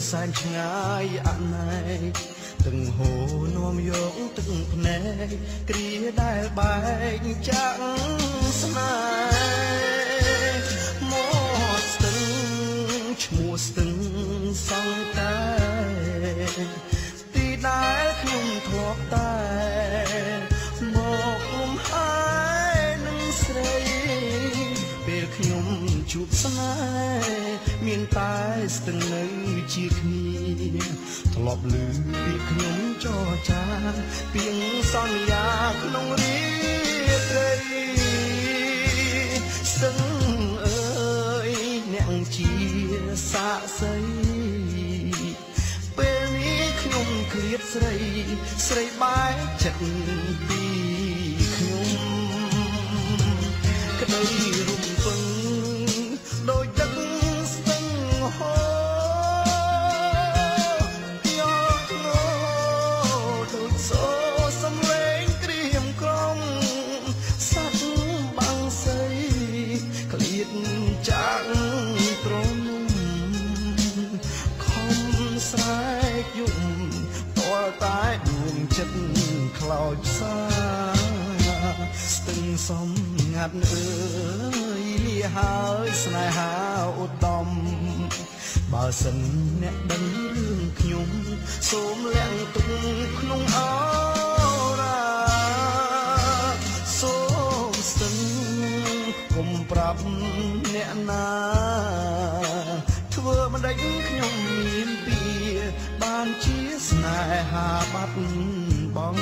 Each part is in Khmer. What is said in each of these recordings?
សែនឆ្ងាយអណែកtừng hồ nom dũng từng phê kia đai bài chẳng snai một từng mùa từng song tay tí đái không thuộc tay một hai nâng srei về khung chụp snai miền tai từng nơi chia kia thọp lư bị khung cho cha tiếng son ya không riết đây sưng ơi nẹng chia xa xây bên ý khung khiết xây bái chặt đi khung cái đây rung phừng đôi chân sưng hô chẳng trốn không sai dụng to tái buồn chất cloud xa từng sóng ngạt ơi lia hơi snai hao đom bà sân nét đánh lương nhung xôm lẹn tung khung áo ra xôm sân cùng prab nè na thưa mà đánh nhung miền bìa ban chia snai hà bắt bóng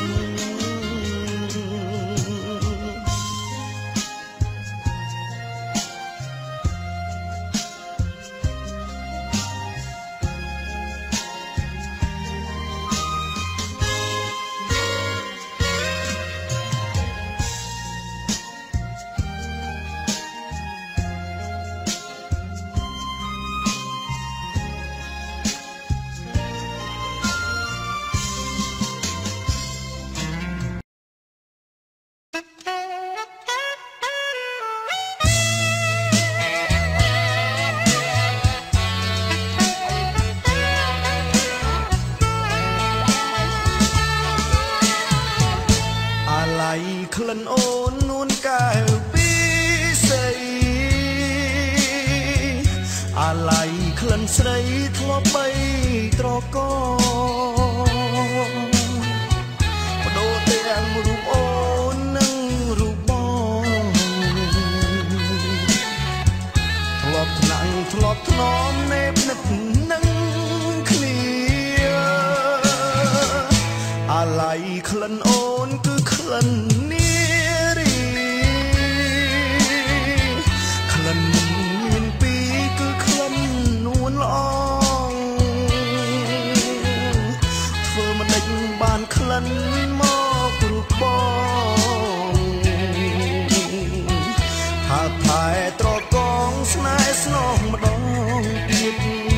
ក្លិនអូននួនកែវពីស្រីអាឡ័យក្លិនស្រីធ្លាប់បីត្រកបដូរទាំងរូបអូននិងរូបបងធ្លាប់ថ្នាំងធ្លាប់ថ្នមនេបនឹកនឹងគ្នាអាឡ័យក្លិនអូនគឺក្លិនមានពីរគឺក្លិននួនល្អធ្វើមិនដេចបានក្លិនមករូបបងថាថែត្រកងស្នេហ៍ស្នងម្ដងទៀត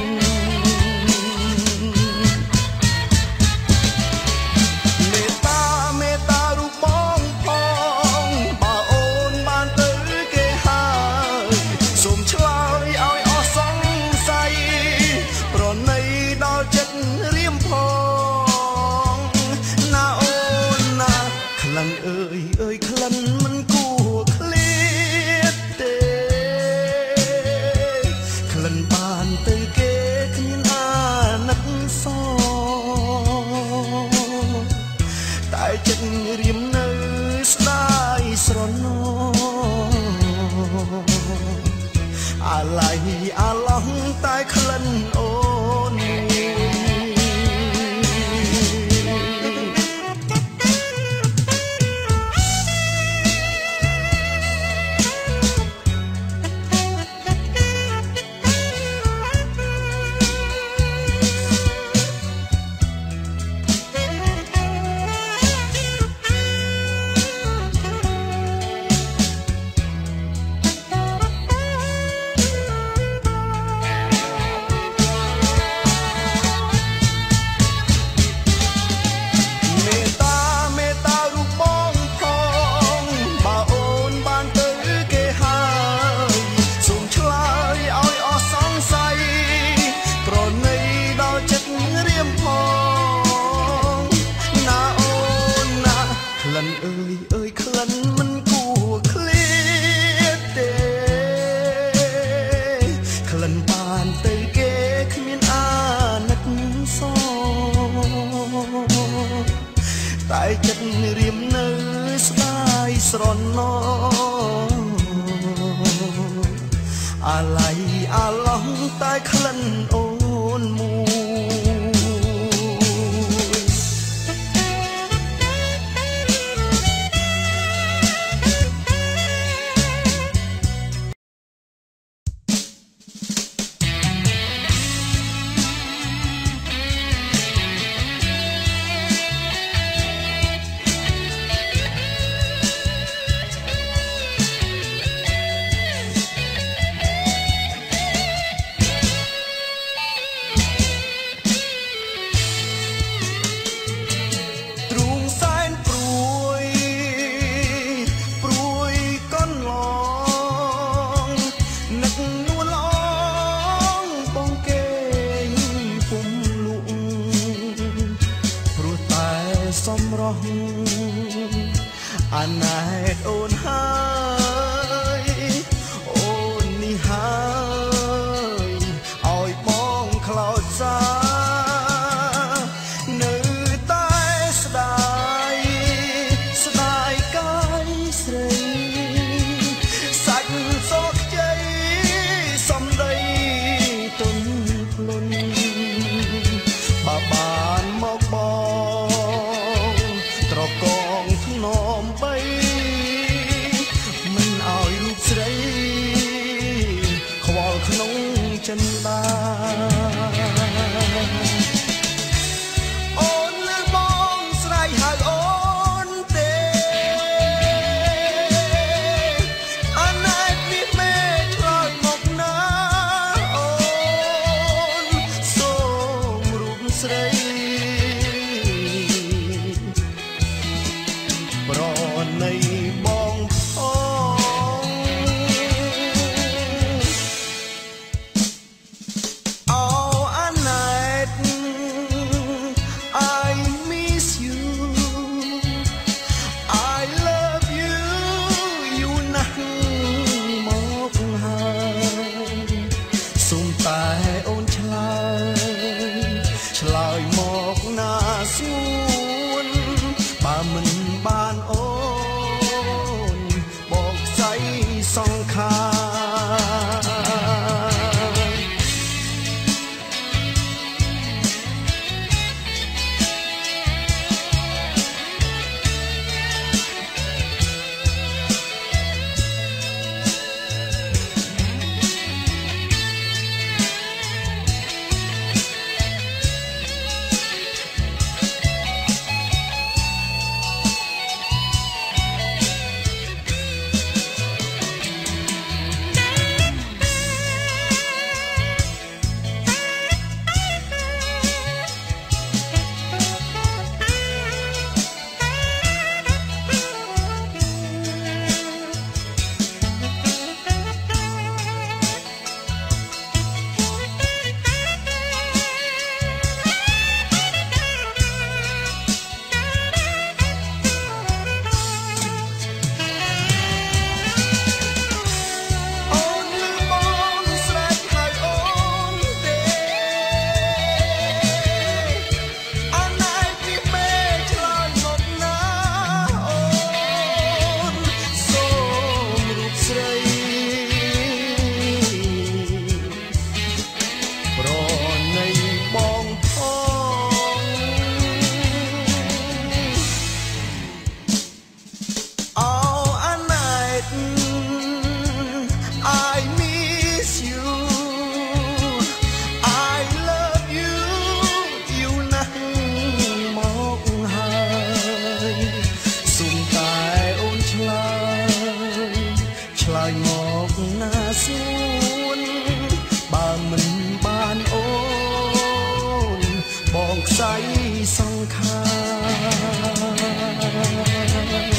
เอ้ยក្លិនមិនគួរឃ្លាតទេក្លិនបានอะไรอาลองตายคลันโอนมูសំរោះអាណែតអូនហើយអូននេះហើយឲ្យបងខ្លោចសានៅតែស្ដាយកាយស្រីសាច់សោកជ័យសំដីទុនភ្លុនបានមកបងត្រកងធ្នមបីមិនឲ្យរូបស្រីខ្វល់ក្នុងចិន្តាអូនលើបងស្រ័យហៅអូនទេអាណែតនេះមេឆ្លើយមកណាអូនសូមរូបស្រីប្រណីបងផងអូអាណែត I miss you I love you យូរណាស់មកហើយសូមតែអូនឆ្លើយមកណាស្ងួនបើមិនបានអូនបកស្័យសង្ខារមកណាសួនបើមិនបានអូនបងខ្សែសង្ខារ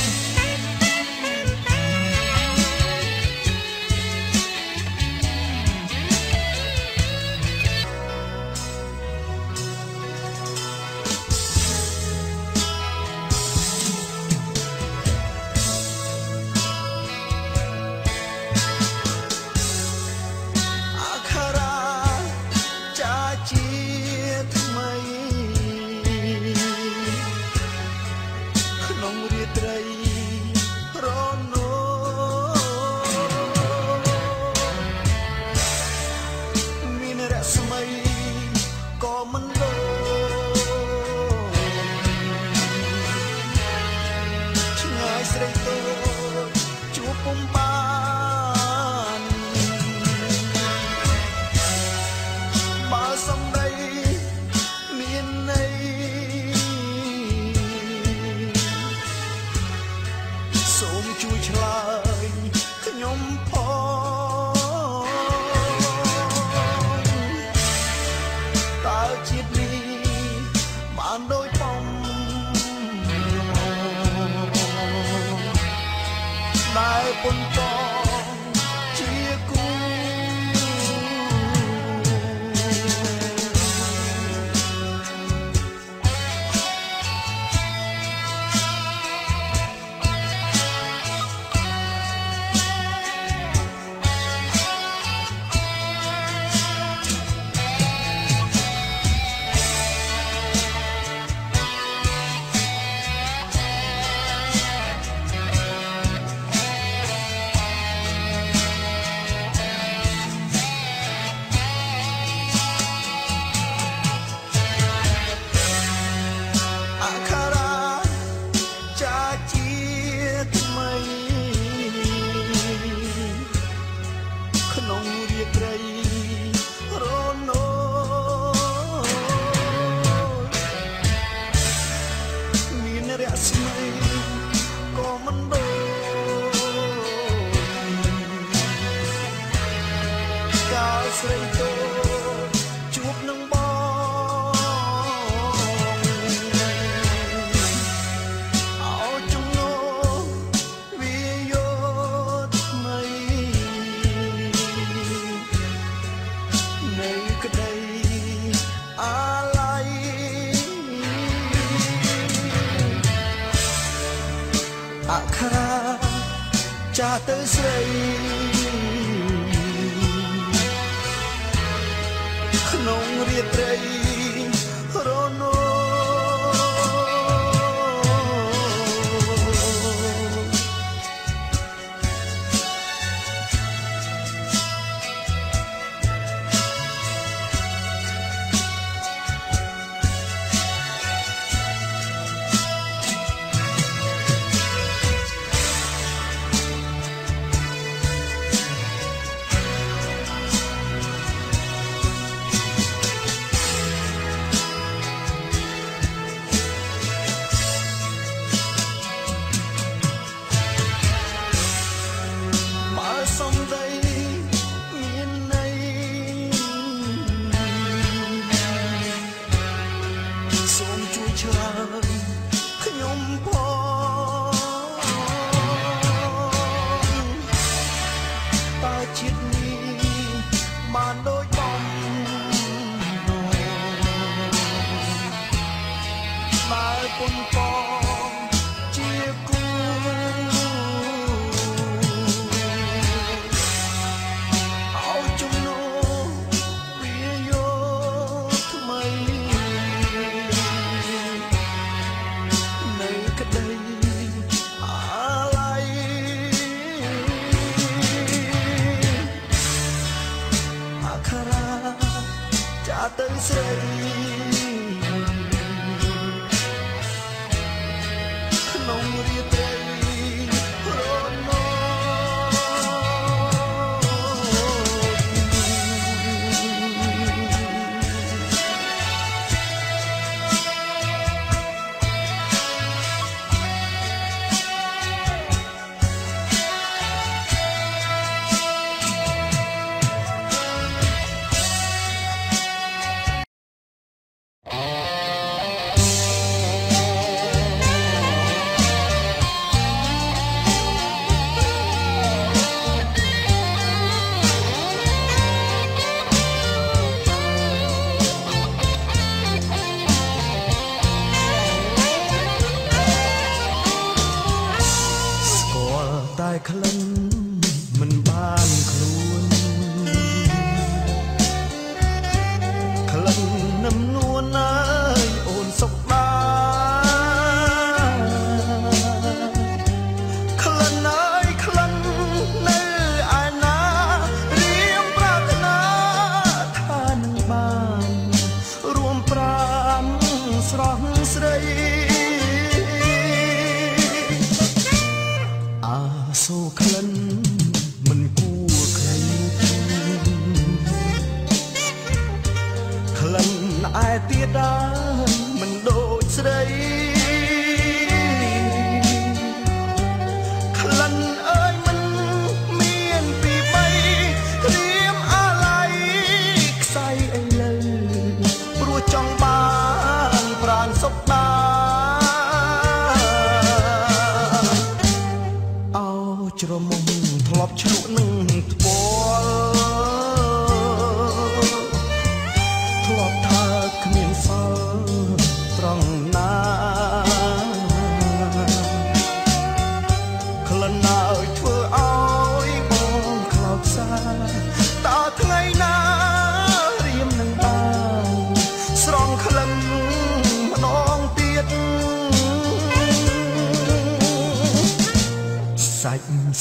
ខ្ញុំផងតើជាតិនេះបានដូចបំដែលប៉ុនតជាគូក្នុងរាត្រីរនោមានរស្មីក៏មិនដូចកាលស្រីតូចជួបនឹងបងអោចំណោវាយោថ្មីនៅក្តីអាឡ័យអក្ខរាចាស់ទៅស្រីក្នុងរាត្រីរនោសំដីមានន័យសូមជួយឆ្លើយខ្ញុំផងតើជាតិនេះបានដូចបំបើពុនបងជាគូទៅស្រីក្នុងរាត្រីរនោតែក្លិនមិនបានខ្លួនក្លិននឹមនួនអើយអូនសុខដាក្លិនអើយក្លិននៅឯណារៀមប្រាថ្នាថានឹងបានរួមប្រាំស្រស់ស្រីសូក្លិនមិនគួរใครក្លិនឯទៀតដែរមិនដូចស្រីក្លិនអើយមិនមាន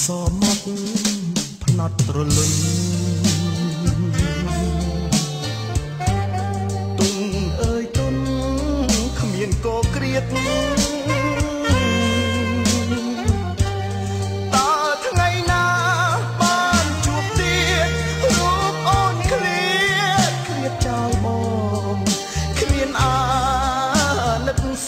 សមកភ្នត់ត្រលុនទុំអើយទុំគ្មានកោក្រៀតតើថ្ងៃណាបានជួបទៀតរូបអូនឃ្លាតឃ្លាតចោលបងគ្មានអាណិតស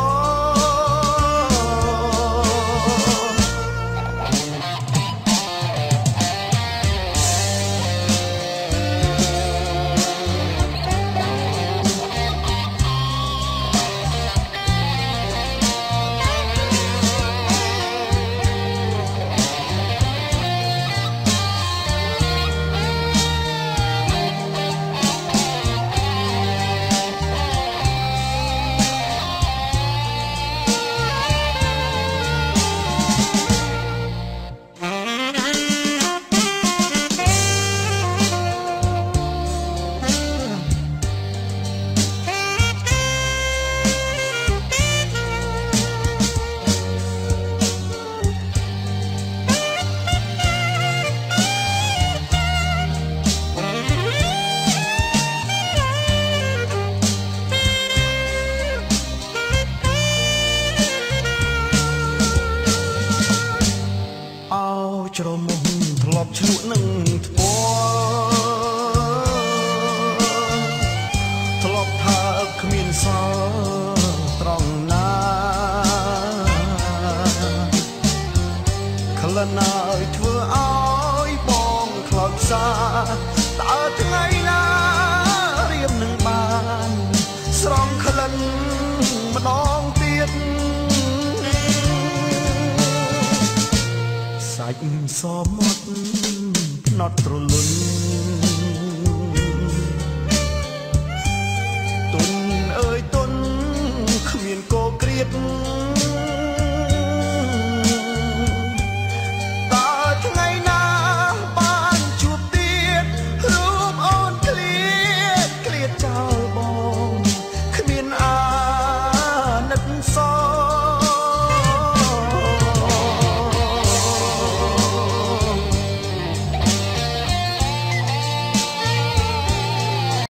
ច្រមុះធ្លាប់ឈ្លក់នឹងថ្ពាល់ធ្លាប់ថាគ្មានសល់ត្រង់ណាក្លិនហើយធ្វើឲ្យបងខ្លោចផ្សាតើថ្ងៃណារៀបនឹងបានស្រង់ក្លិនម្ដងទៀតសាច់សមកភ្នត់ត្រលុនទុនអើយទុនគ្មានកោក្រៀត